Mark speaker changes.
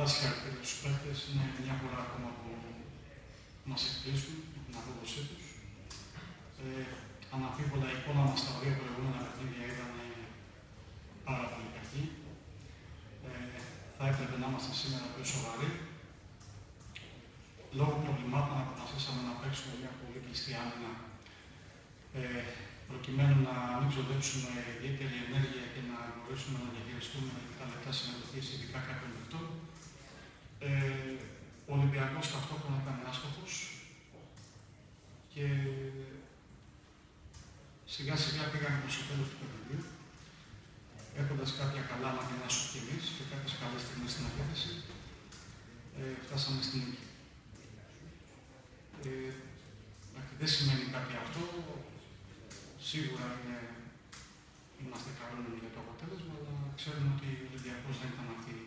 Speaker 1: πολλά συγχαρητήρια στους παίκτες. Είναι μια φορά ακόμα που μας εκπλήσουν με την απόδοσή τους. Αναμφίβολα η εικόνα μας στα δύο προηγούμενα παιχνίδια ήταν πάρα πολύ κακή. Θα έπρεπε να είμαστε σήμερα πιο σοβαροί. Λόγω προβλημάτων αποφασίσαμε να παίξουμε μια πολύ κλειστή άμυνα, προκειμένου να μην ξοδέψουμε ιδιαίτερη ενέργεια και να μπορέσουμε να διαχειριστούμε τα λεπτά συμμετοχής, ειδικά κάποιων παιχτών. Ο Ολυμπιακός ταυτόχρονα ήταν άστοχος και σιγά σιγά πήγαμε προς το τέλος του παιχνιδιού, έχοντας κάποια καλά μαγενά στους εμείς και κάποιες καλές στιγμές στην επίθεση, φτάσαμε στην νίκη. Δεν σημαίνει κάτι αυτό. Σίγουρα είμαστε καλοί για το αποτέλεσμα, αλλά ξέρουμε ότι ο Ολυμπιακός δεν ήταν αυτή